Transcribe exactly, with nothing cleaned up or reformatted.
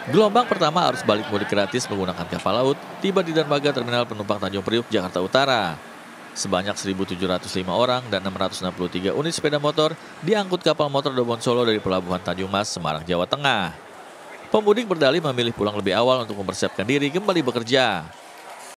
Gelombang pertama arus balik mudik gratis menggunakan kapal laut tiba di dermaga terminal penumpang Tanjung Priuk, Jakarta Utara. Sebanyak seribu tujuh ratus lima orang dan enam ratus enam puluh tiga unit sepeda motor diangkut kapal motor Dobon Solo dari Pelabuhan Tanjung Mas, Semarang, Jawa Tengah. Pemudik berdalih memilih pulang lebih awal untuk mempersiapkan diri kembali bekerja.